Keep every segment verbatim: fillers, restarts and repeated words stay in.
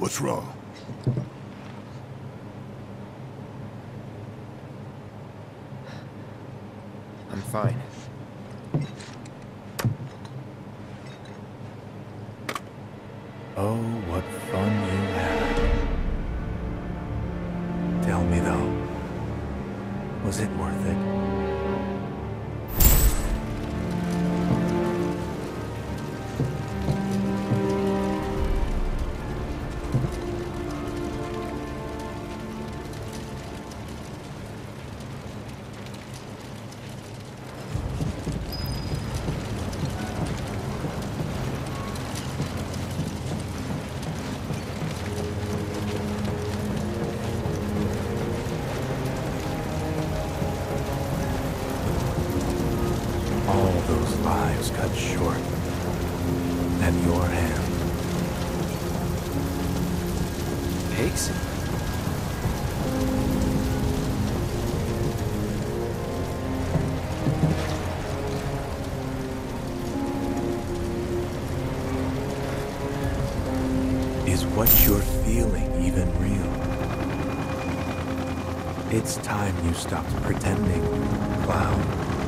What's wrong? I'm fine. Oh, what fun you had. Tell me though, was it worth it? All those lives cut short at your hand. Pigs? Is what you're feeling even real? It's time you stopped pretending, clown.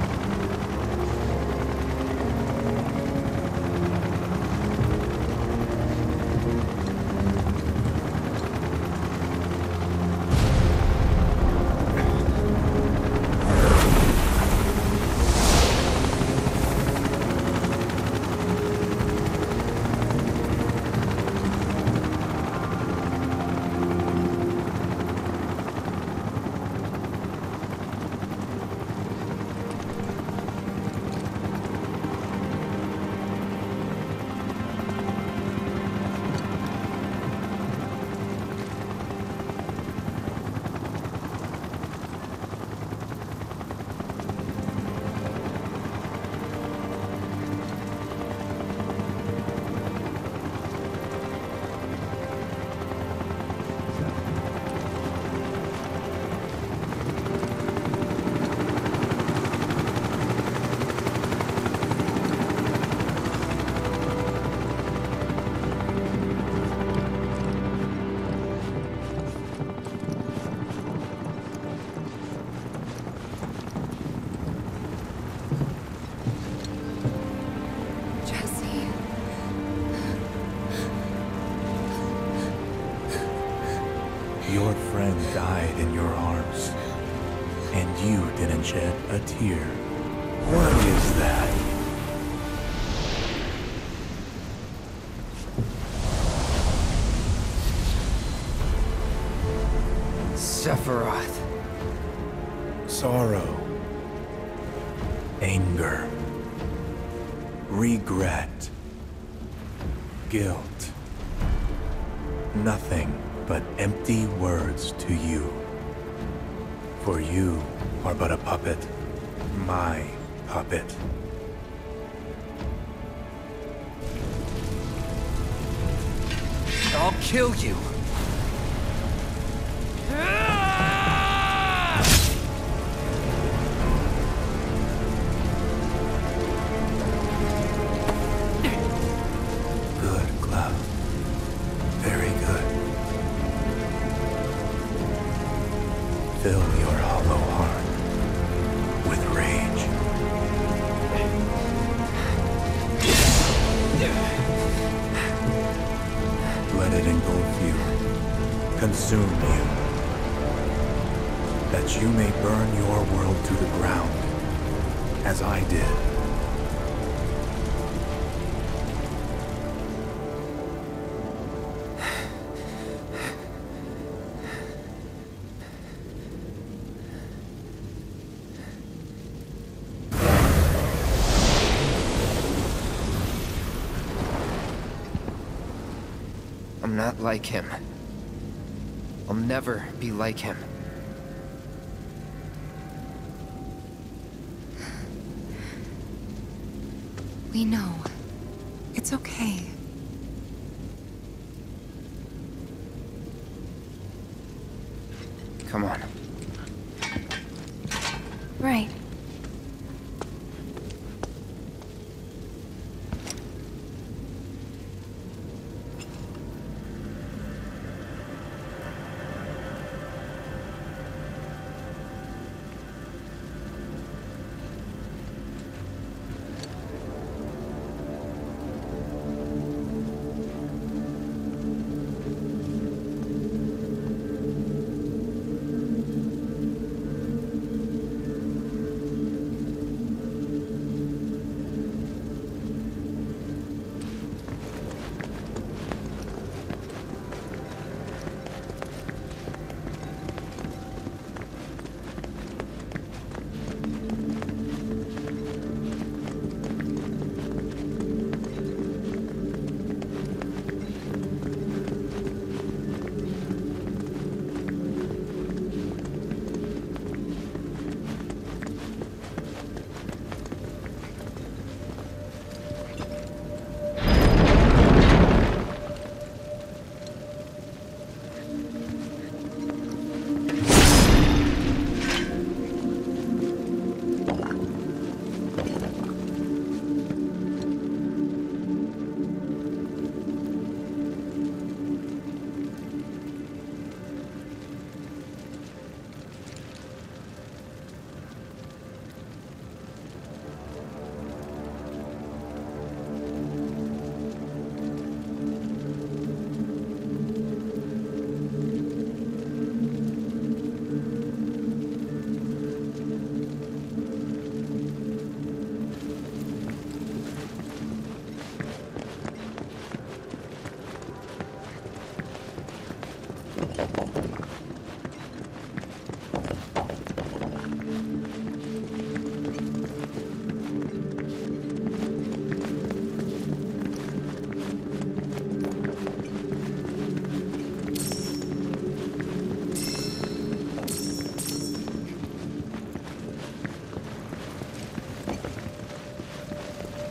Your friend died in your arms, and you didn't shed a tear. What is that? Sephiroth. Sorrow, anger, regret, guilt. Nothing but empty words to you. For you are but a puppet, my puppet. I'll kill you. Good, Cloud. Very good. Fill your hollow heart with rage. Let it engulf you, consume you, that you may burn your world to the ground, as I did. I'm not like him. I'll never be like him. We know. It's okay. Come on. Right.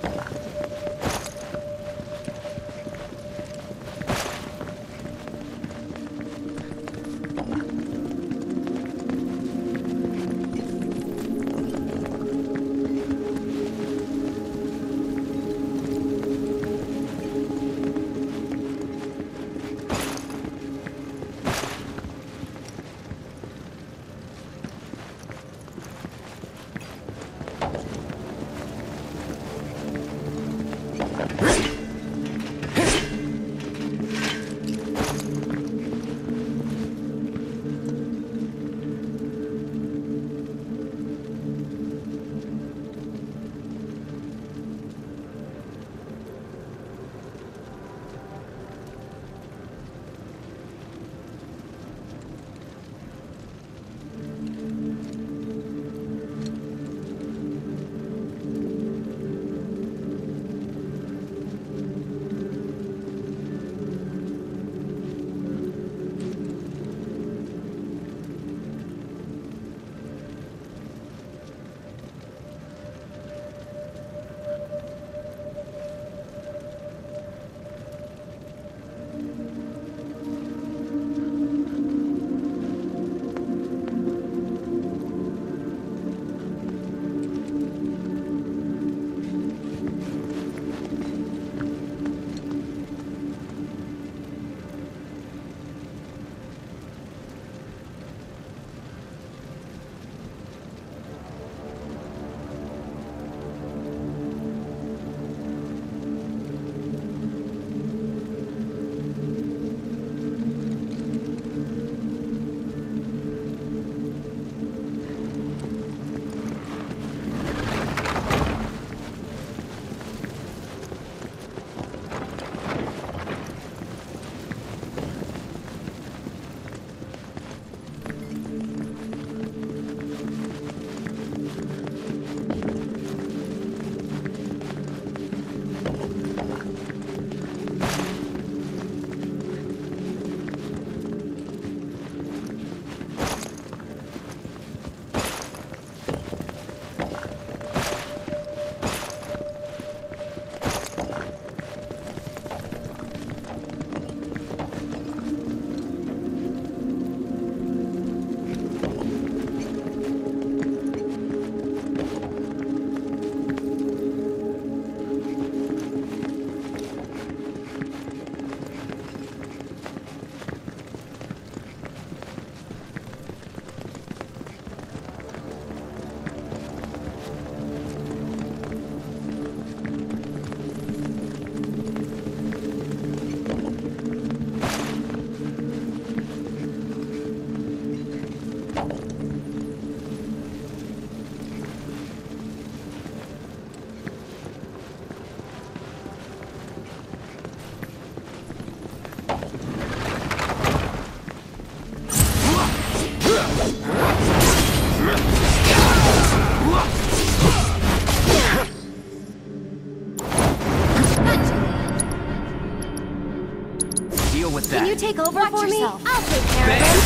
with that. Can you take over Watch for yourself. me? I'll take care of him.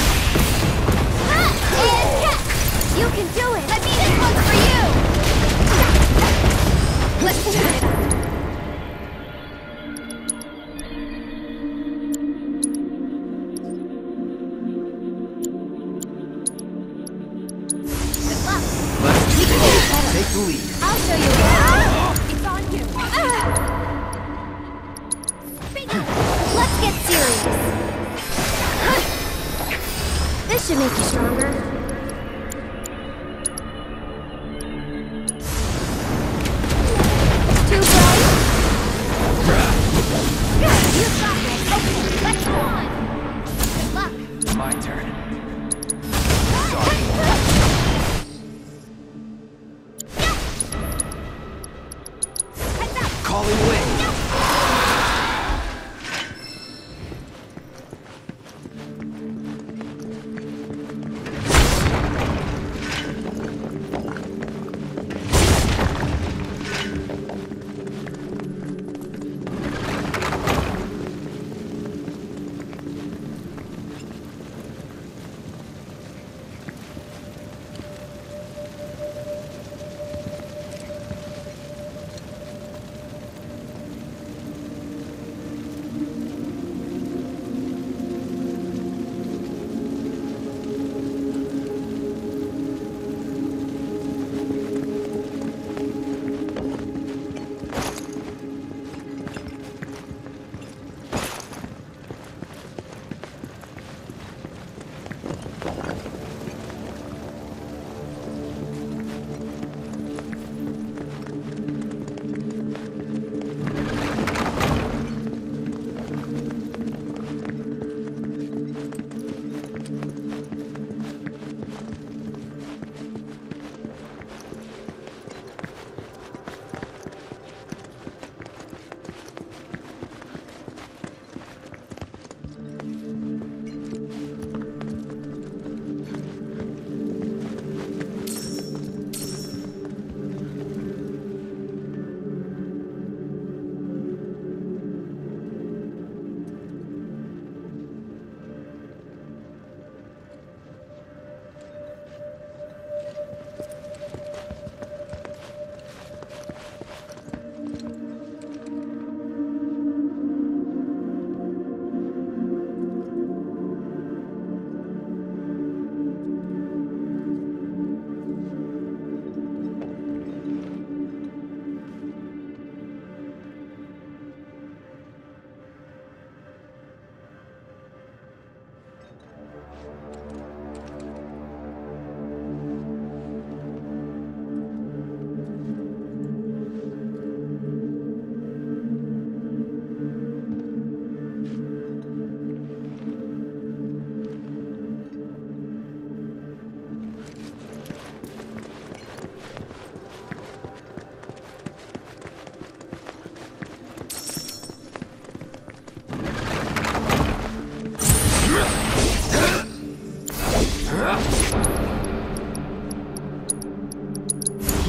Ah, and catch! You can do it! Let me this one's for you! Let's do it! Good luck. Let's You can do it better. take the lead. I'll show you how. It's on you. Let's get serious. This should make you stronger. Too bright? You got this. Okay, let's go on. Good luck. My turn.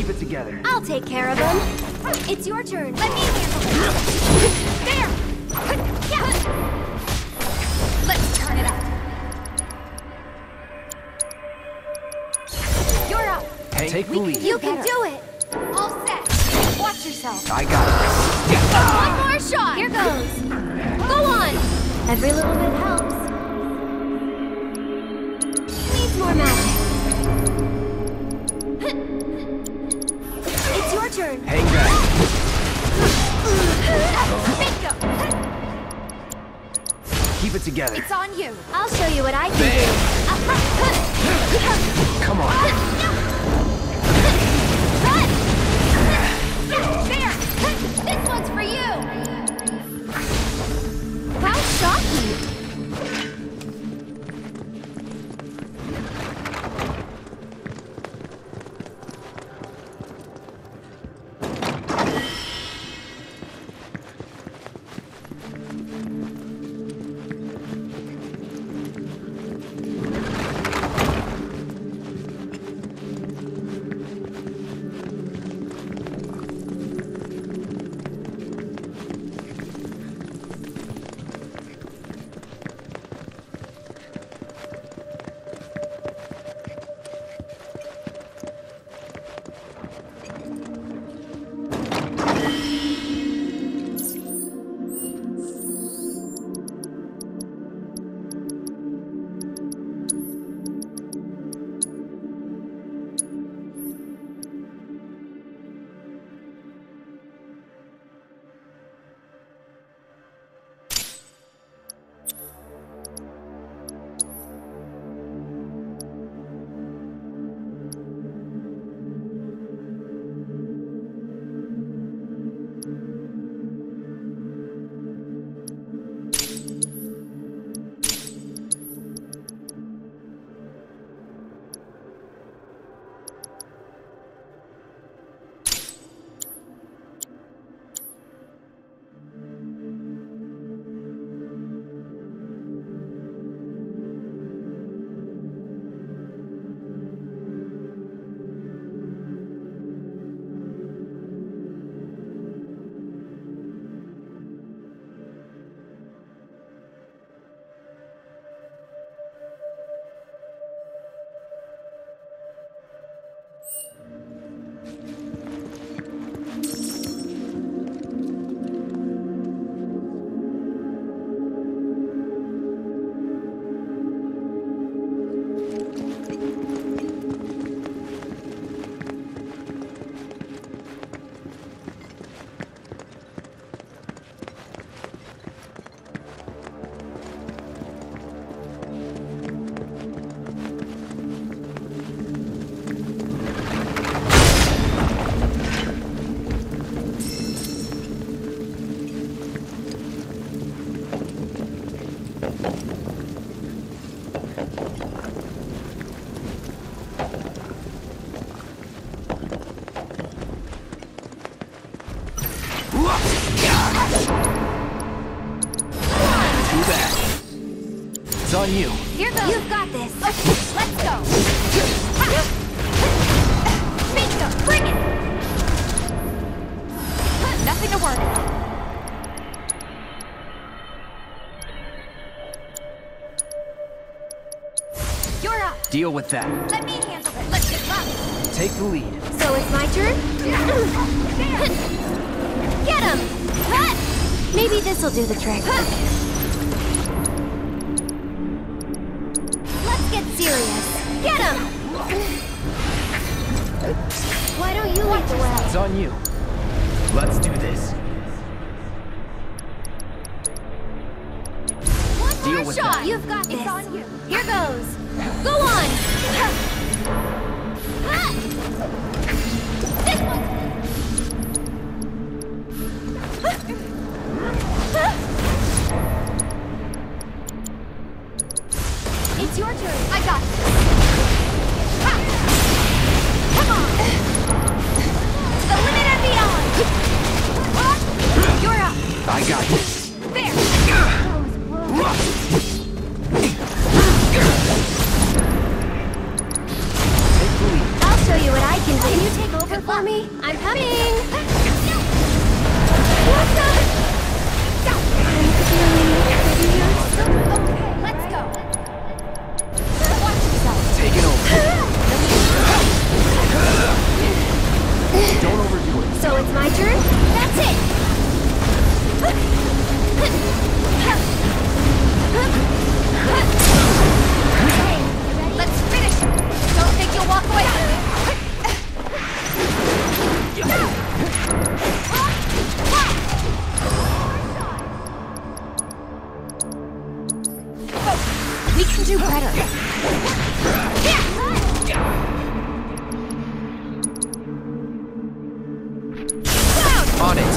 Keep it together. I'll take care of him. It's your turn. Let me handle it. There! Yeah. Let's turn it up. You're up. Hey, take the lead. You can do it. All set. Watch yourself. I got it. One more shot. Here goes. Go on. Every little bit helps. Needs more magic. It's your turn. Hang back. Bingo. Keep it together. It's on you. I'll show you what I can do. Come on. Run! There! This one's for you! How shocking! It's on you. Here goes. You've got this. Okay, let's go. Bingo, bring it. Nothing to worry about. You're up. Deal with that. Let me handle it. Let's get luck. Take the lead. So it's my turn? Get him! Maybe this'll do the trick. Let's get serious. Get him! Why don't you lead the way? It's on you. Let's do this. One Deal more with shot. that. You've got this. It's on you. Here goes. Go on. This one. It's your turn. I got this. Ha! Come on. The limit and beyond. You're up. I got this. There. Take the lead. I'll show you what I can do. Can you mommy. I'm coming. What the? Okay, let's go. Watch yourself. Take it over. Don't overdo it. So it's my turn? That's it! Okay, let's finish! Don't think you'll walk away! We can do better! On it.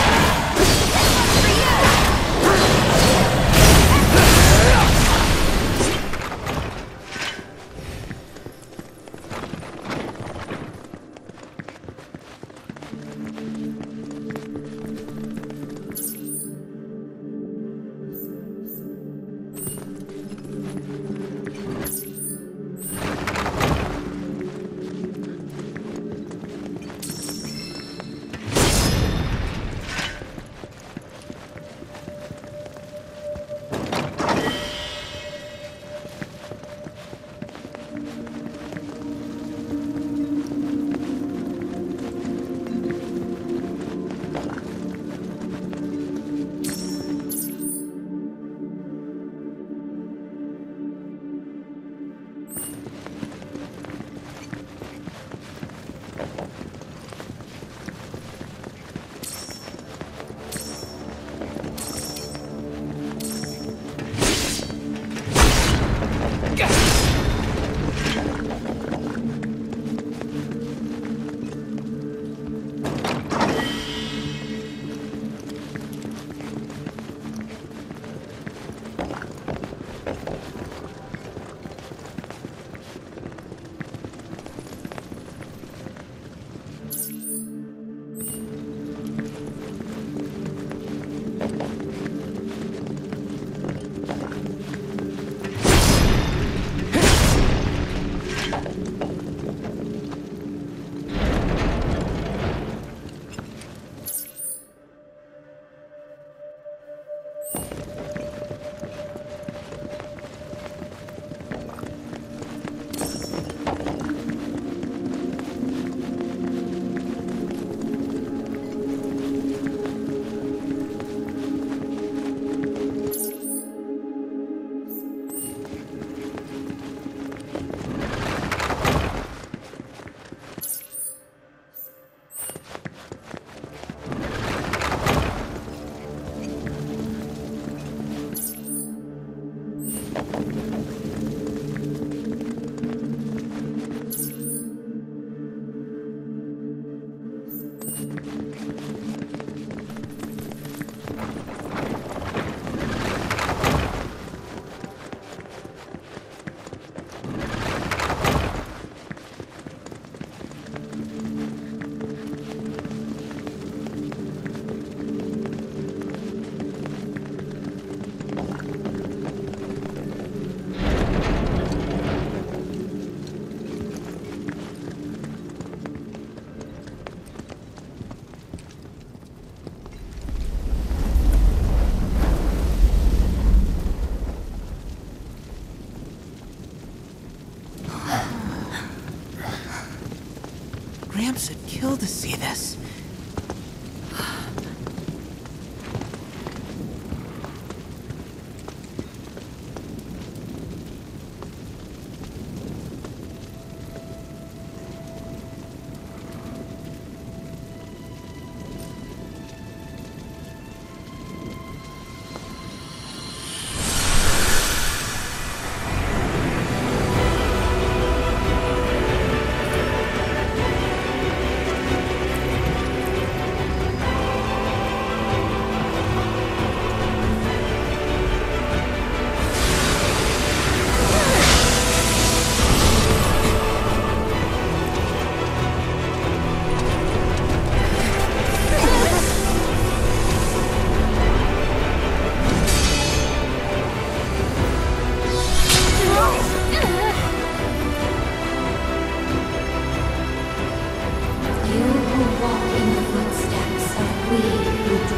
Gramps would kill to see this.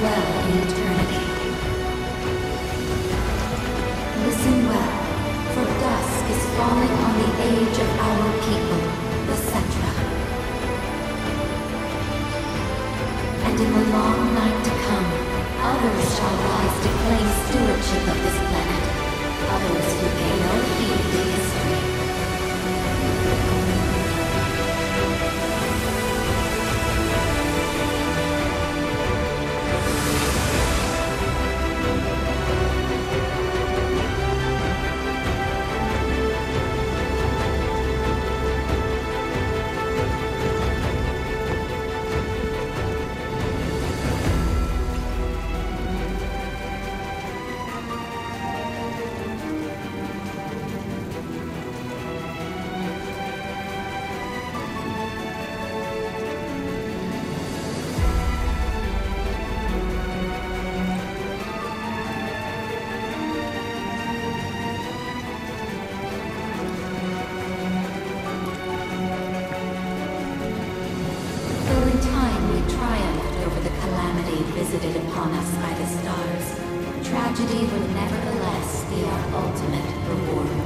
dwell in eternity. Listen well, for dusk is falling on the age of our people, the Cetra. And in the long night to come, others shall rise to claim stewardship of this planet. Others who pay no heed to history. Visited upon us by the stars, tragedy will nevertheless be our ultimate reward.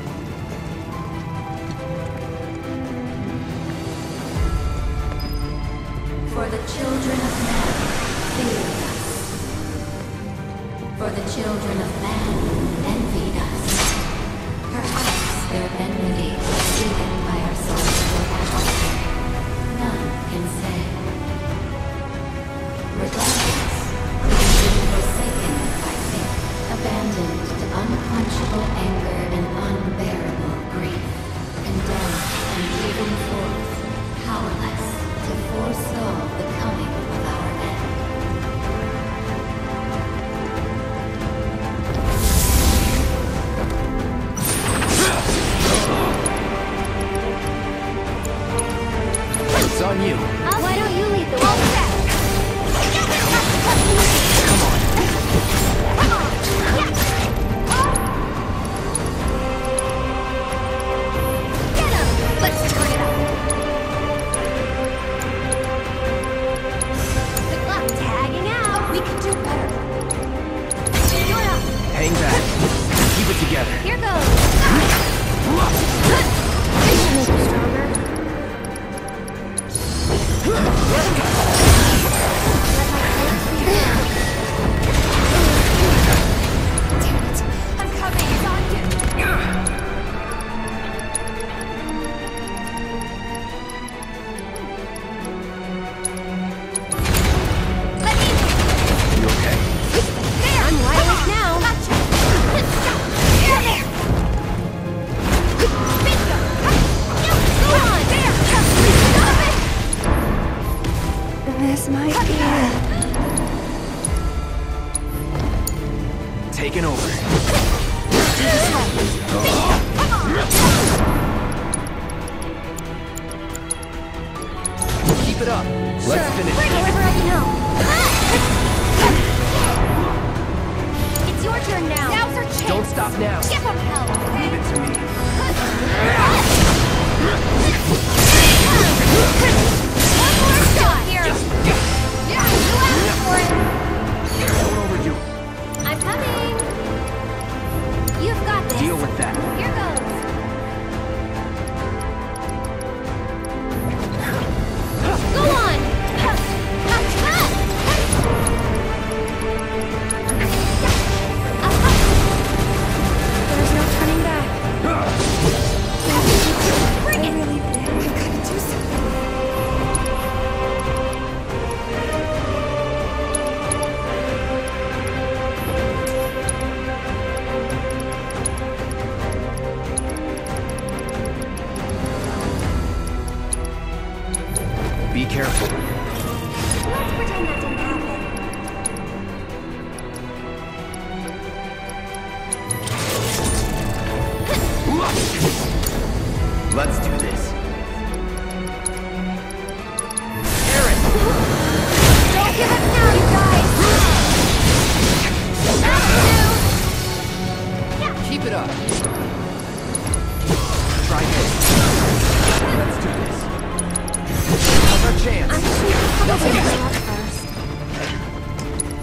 For the children of man feared us. For the children of man envied us. Perhaps their enmity was seated by our souls forever. None can say. Regardless, we have been forsaken by fate, abandoned to unquenchable anger and unbearable grief, condemned and driven forth, powerless to forestall the coming of our end. It's on you. Uh, why don't you lead the way? Hang back. Keep it together. Here goes. This should make you stronger. Damn it! I'm coming. It's on you. Let me. You okay? There. I'm wide awake now. Gotcha. This might be it. Taking over. Keep it up. Let's Sure. finish Whenever I can help. It's your turn now. Now's our chance. Don't stop now. Give them help. Leave it to me. One more shot here. Yeah, you asked for it. Don't overdo it. I'm coming. You've got this. Deal with that. Here goes. Go on. There's no turning back. Bring it. Really big. I've got to do something. Be careful. Let's pretend that didn't happen. Let's do this. Aaron! Don't give up now, you guys! Keep it up. Try this. Let's do this. Now's our chance. I'm sure you'll probably go up first.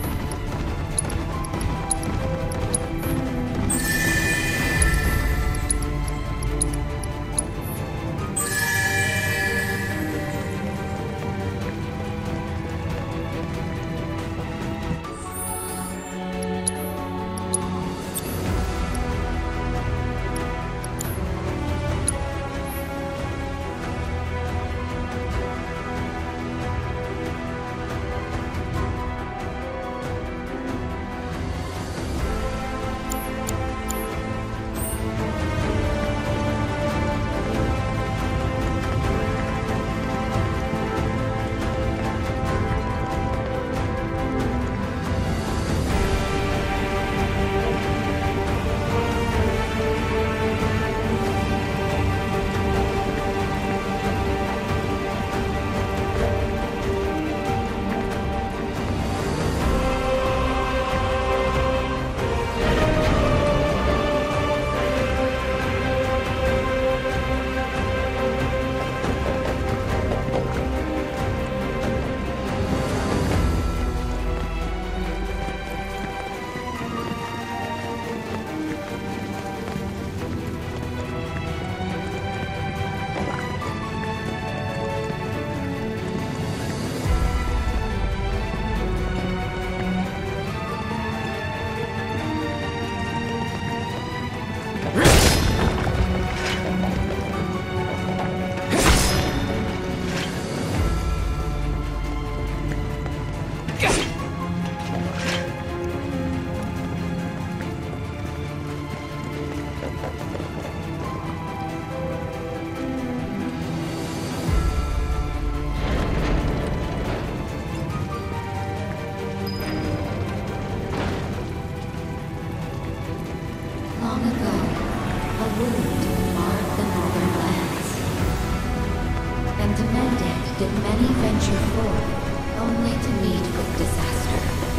Many venture forth, only to meet with disaster.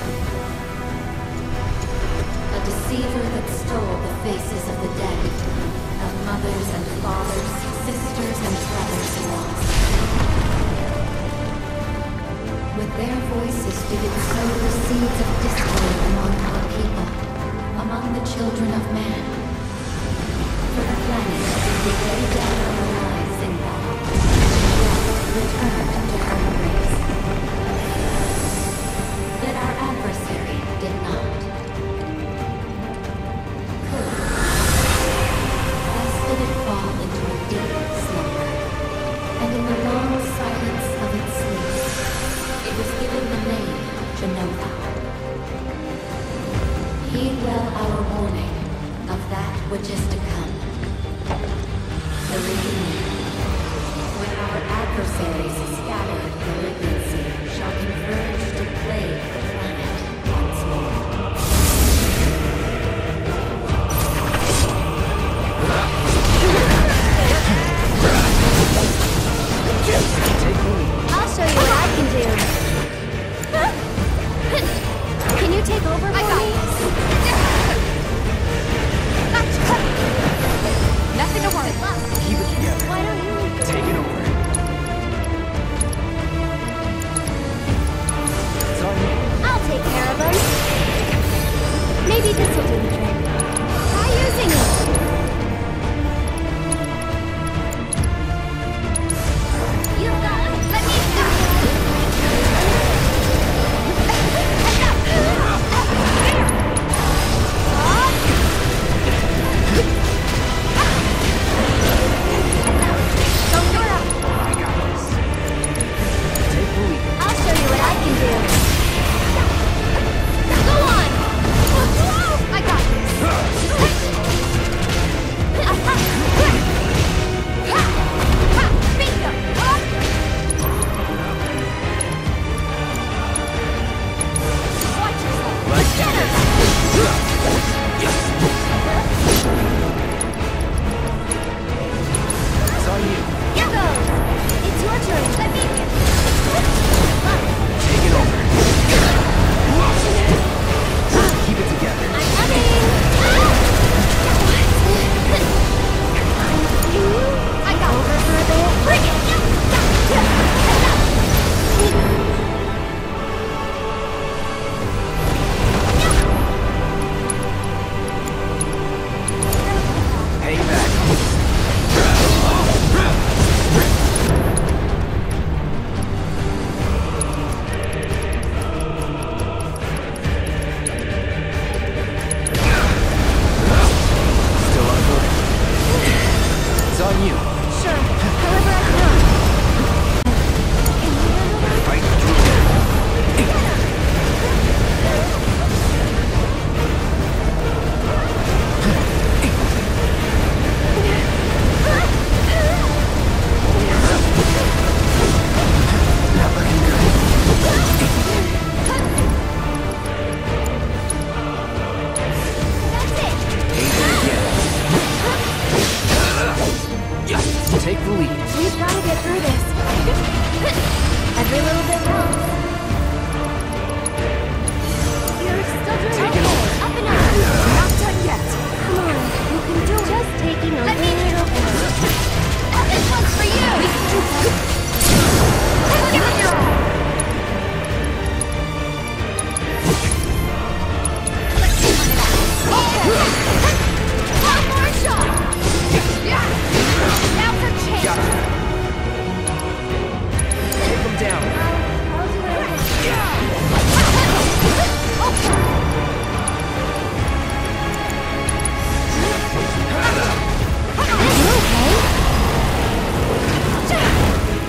A deceiver that stole the faces of the dead, of mothers and fathers, sisters and brothers lost. With their voices did it sow the seeds of discord among our people, among the children of man. For the planet did we lay down our lives in battle, death returned to her race. Yet our adversary did not. Could. Thus did it fall into a deep slumber, and in the long silence of its sleep, it was given the name Genova. Heed well our warning of that which is to come. The reunion. When our adversaries scattered malignancy shall converge to plague the planet once more. I'll show you what I can do. Can you take over for me? Nothing to worry about. Keep it together. Why don't you? Take it over. It's on you. I'll take care of them. Maybe this will do the trick. Try using it. You got it. Let me stop. I got this. Take the lead. I'll show you what I can do. Go on! I got this. Bingo! Watch yourself. Like Get him! It's on you. Here goes! It's your turn. Let me... Take it over. Keep it together. I'm coming! I got over for a bit. Bring it! Hang back. Still on board. It's on you. Sure. However I can. Fight through it. Not looking good. That's it! Take the lead. We've got to get through this. Every little bit helps. You're still doing Take it okay. over. Up and up. Not done yet. Come on, you can do it. Just taking a Let me- little bit. This one's for you. Give it your all. Let's see what it is. Okay. One more shot. Yeah. Now for change. Got it. Take them down. I'll do it. Okay. You okay?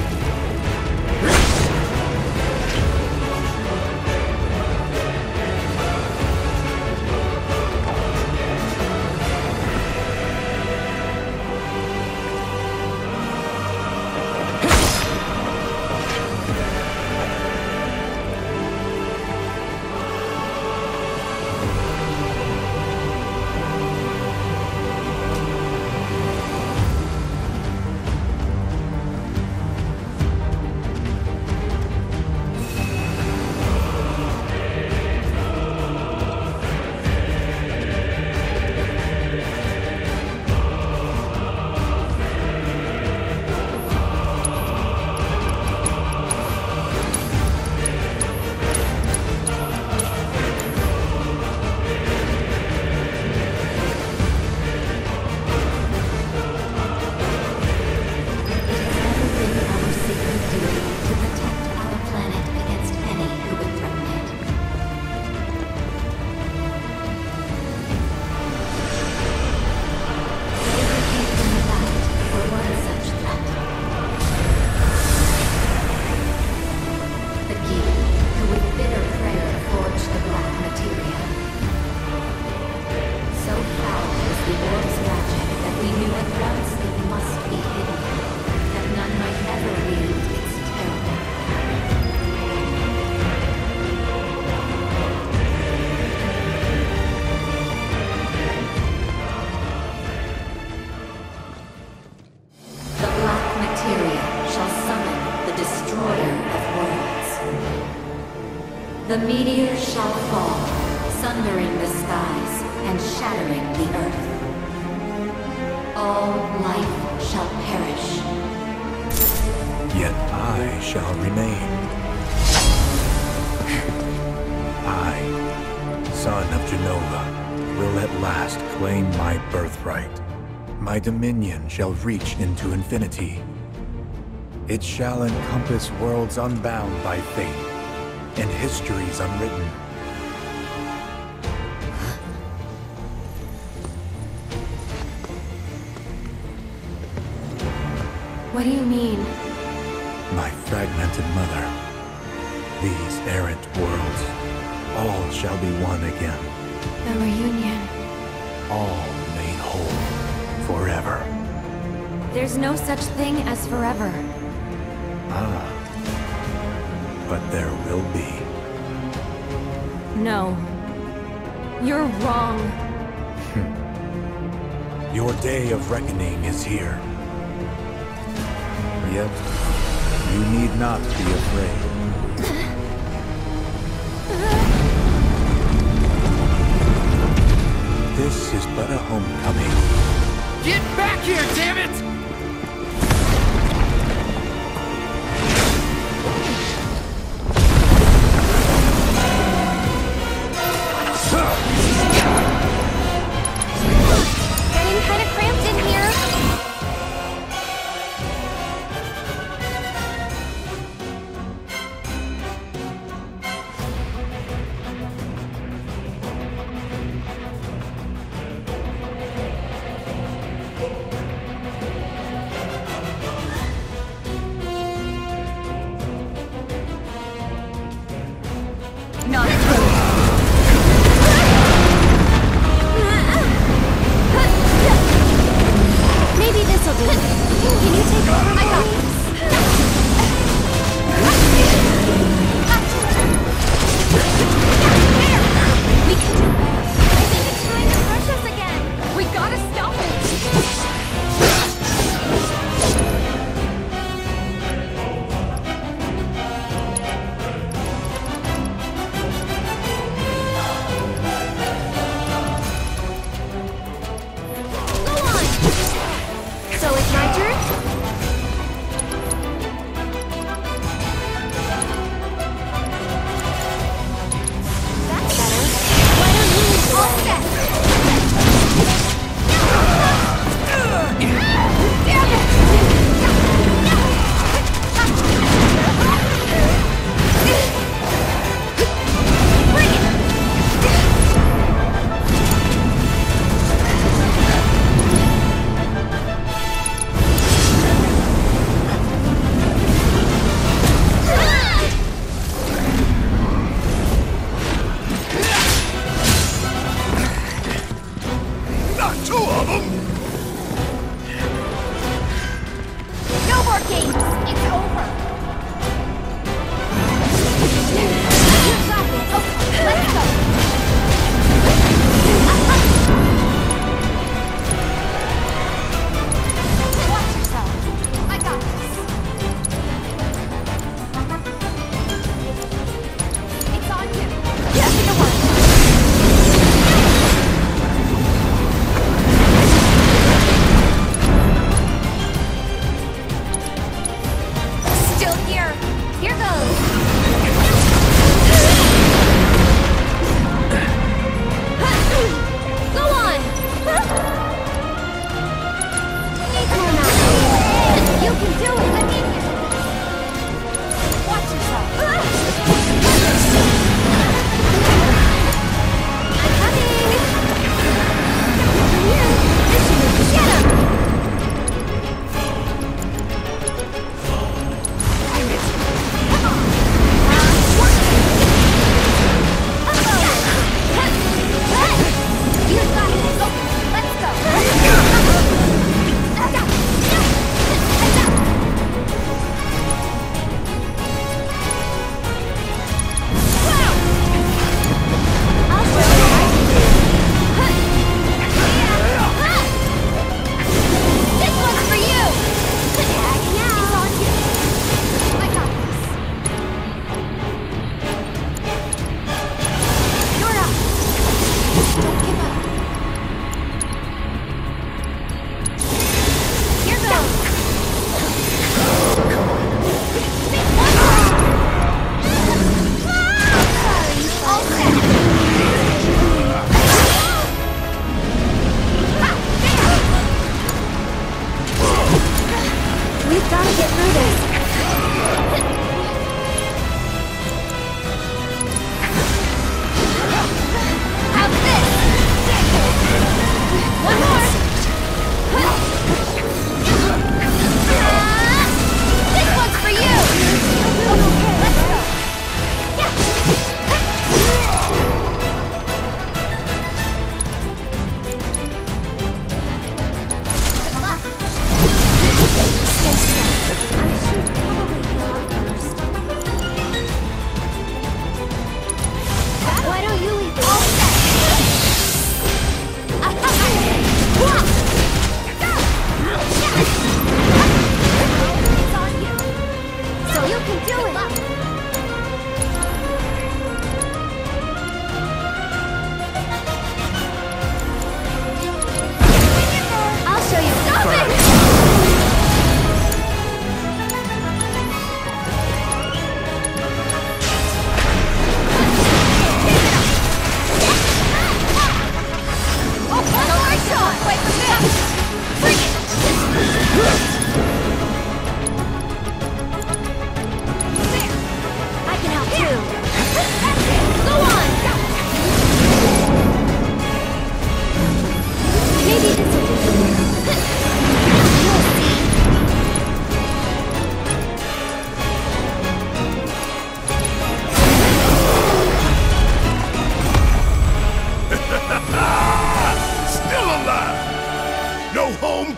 The meteor shall fall, sundering the skies and shattering the earth. All life shall perish. Yet I shall remain. I, son of Jenova, will at last claim my birthright. My dominion shall reach into infinity. It shall encompass worlds unbound by fate, and histories unwritten. What do you mean? My fragmented mother, these errant worlds, all shall be one again. The reunion. All made whole, forever. There's no such thing as forever. Ah. But there will be. No. You're wrong. Your day of reckoning is here. Yet, you need not be afraid. This is but a homecoming. Get back here, damn it! Getting kind of cramped in here.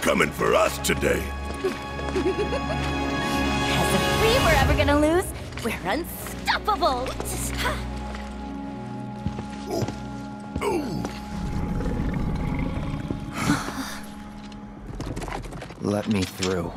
coming for us today. As if we were ever gonna lose, we're unstoppable! Let me through.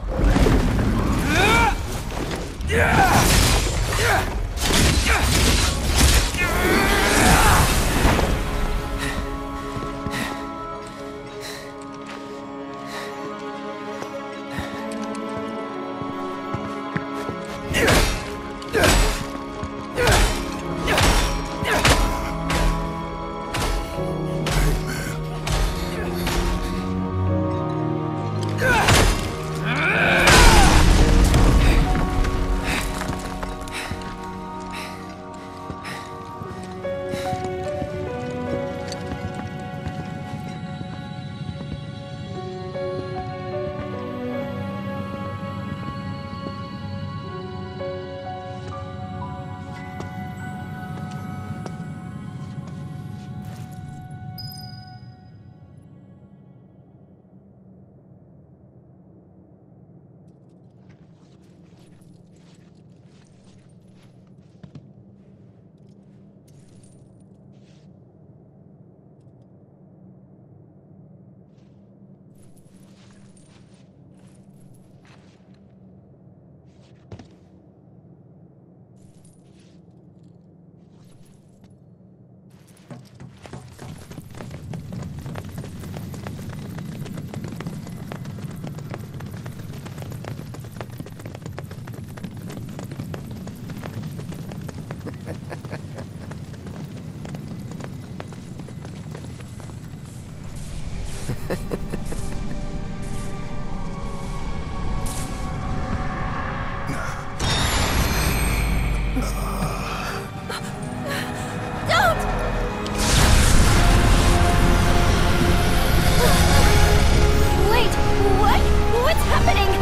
Wait, what? What's happening?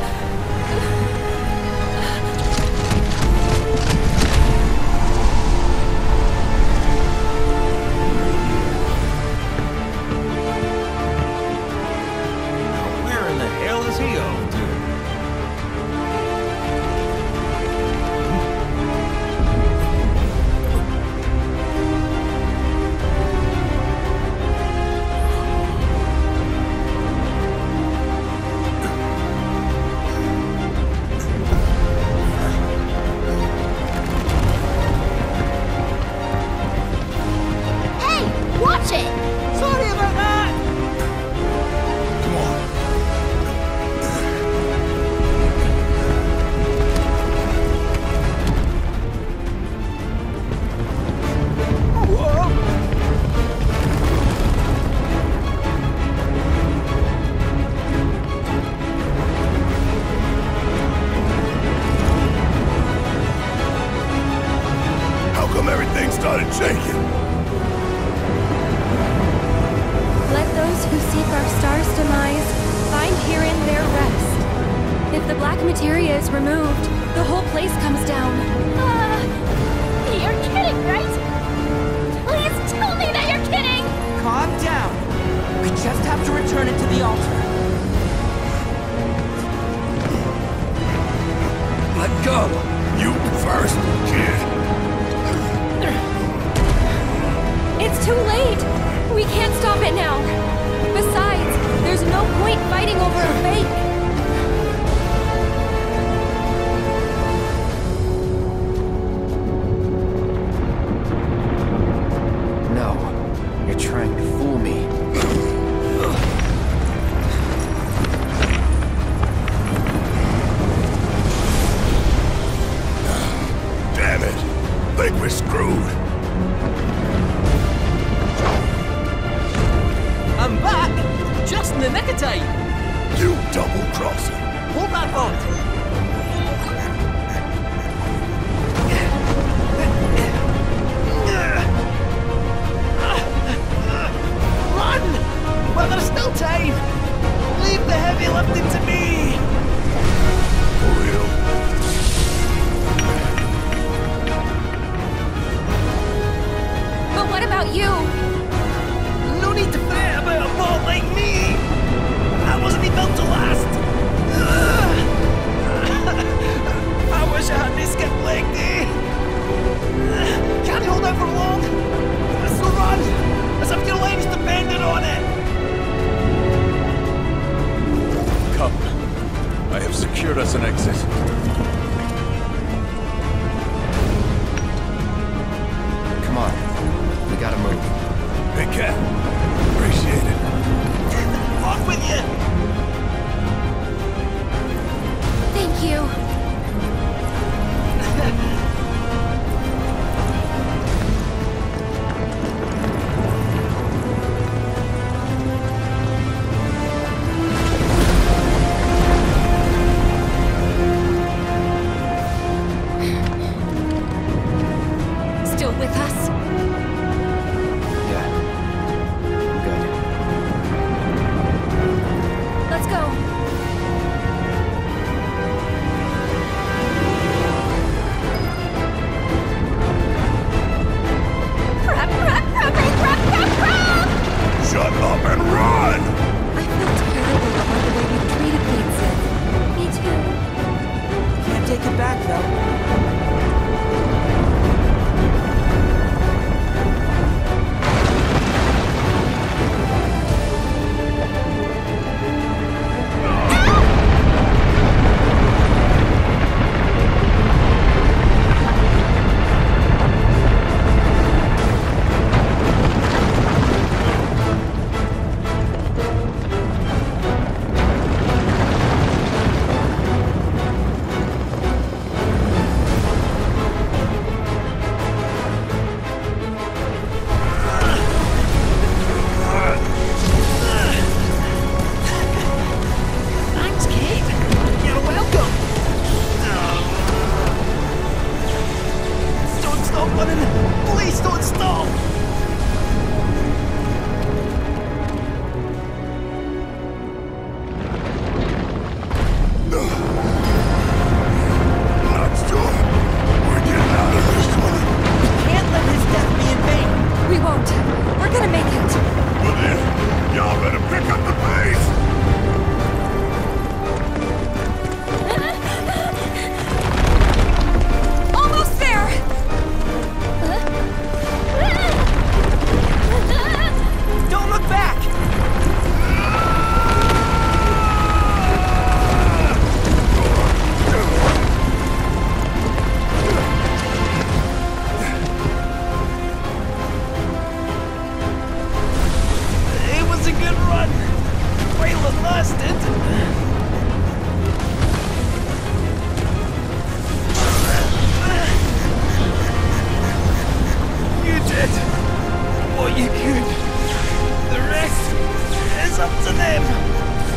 Where in the hell is he off to? Hey, watch it! Sorry about that! Come on. How come everything started shaking? Let those who seek our star's demise find herein their rest. If the black materia is removed, the whole place comes down. Ah, you're kidding, right? Please tell me that you're kidding! Calm down. We just have to return it to the altar. Let go! You first, kid. It's too late! We can't stop it now! Besides, there's no point fighting over a fake! No, you're trying to fool me. Damn it! Think we're screwed. I'm back! Just in the nick of time! You double-crossing. Hold that thought! Run! While there's still time! Leave the heavy lifting to me! For real. But what about you? No need to fret about a bot like me! I wasn't even secured us an exit. Come on. We gotta move. Big Cat. Appreciate it. Off with you! Thank you. Still with us? Yeah. I'm good. Let's go. Crap, crap, crap, crap, crap, crap! Shut up and run! I feel terrible about the way we treated Pizza. Me too. Can't take it back, though. Thanks, kid. You're welcome. Don't stop running. Please don't stop. Let's do it. We're getting out of this one. Can't let his death be in vain. We won't. We're gonna make it. Well then, y'all better pick up the pace. Almost there! Don't look back. It was a good run. While it lasted. You did what you could. The rest is up to them.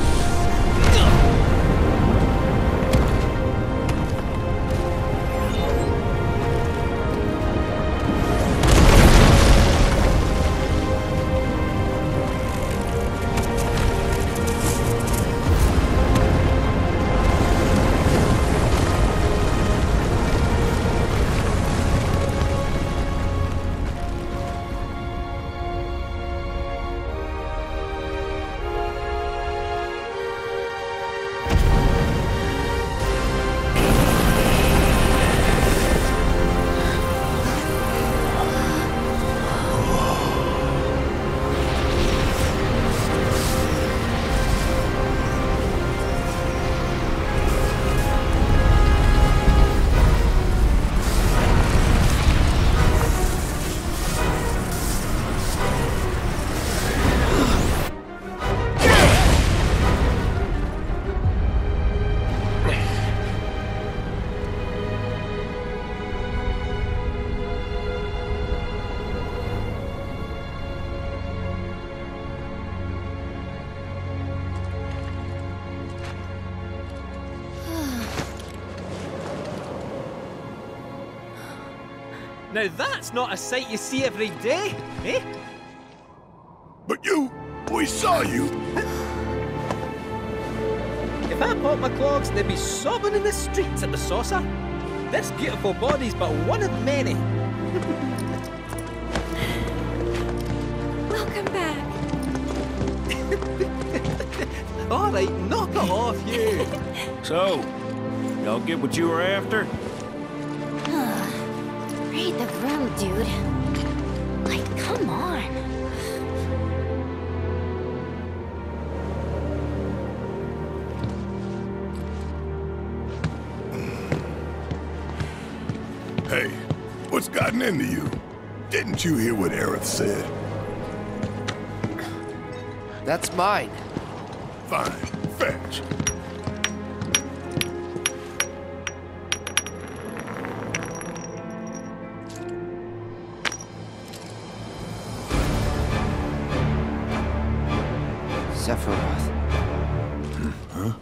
Now that's not a sight you see every day, eh? But you, we saw you. If I popped my clogs, they'd be sobbing in the streets at the saucer. This beautiful body's but one of many. Welcome back. All right, knock it off, you. So, y'all get what you were after? Read the room, dude. Like, come on. Hey, what's gotten into you? Didn't you hear what Aerith said? That's mine. Fine, fetch. Sephiroth. Huh?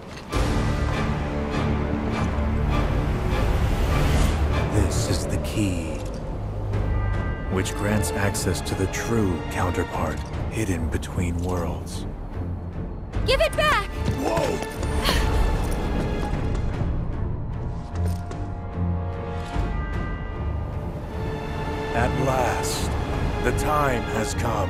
This is the key, which grants access to the true counterpart hidden between worlds. Give it back! Whoa! At last, the time has come.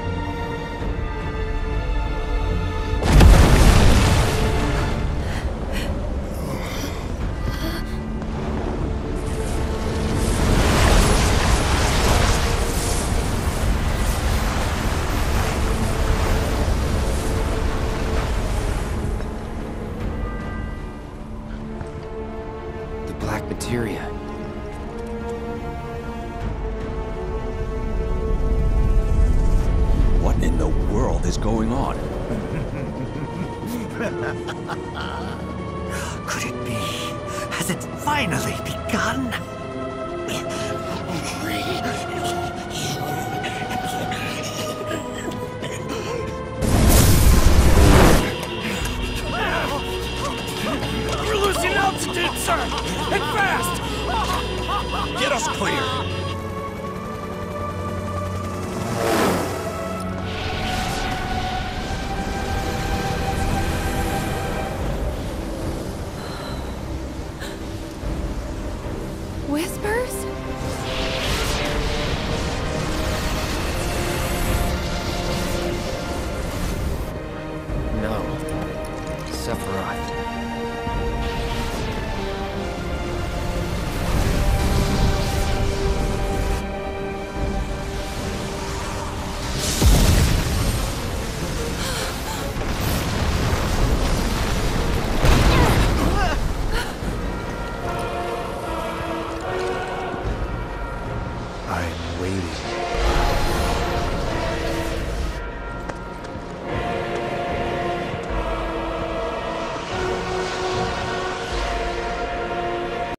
The Black Materia. What in the world is going on? Could it be? Has it finally begun? We're losing altitude, sir! And fast! Get us clear! Whispers? No. Sephiroth. I'm waiting.